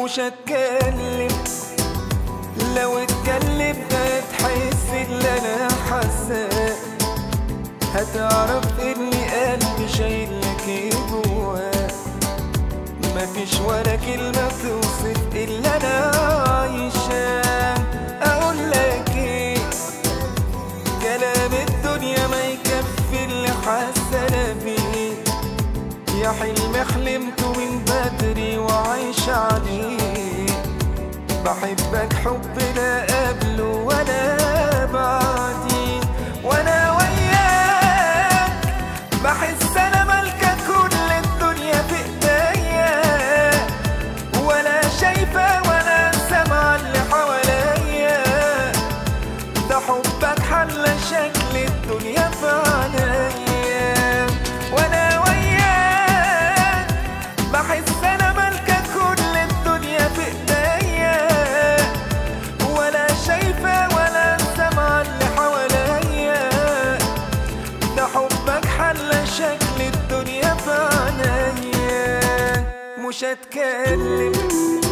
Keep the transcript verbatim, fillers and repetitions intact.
مش هتكلم، لو اتكلمت هتحس اللي انا حاساه، هتعرف اني قلبي شايلك جواه. مفيش ولا كلمة توصف اللي انا عايشاه. اقول لك ايه، كلام الدنيا ما يكفي اللي حاسه انا بيه. يا حلم حلمته من بدري وعايش عليه، بحبك حب لا قبله ولا بعديه. وانا وياك بحس انا مالكة كل الدنيا في ايديا، ولا شايفة ولا سامعة اللي حواليا. ده حبك حل شكل الدنيا في عينيا. وانا وياك بحس انا مالكة كل الدنيا في ايديا، ولا شايفة ولا سامعة اللي حواليا. ده حبك حل شكل الدنيا في عينيا. مش هتكلم،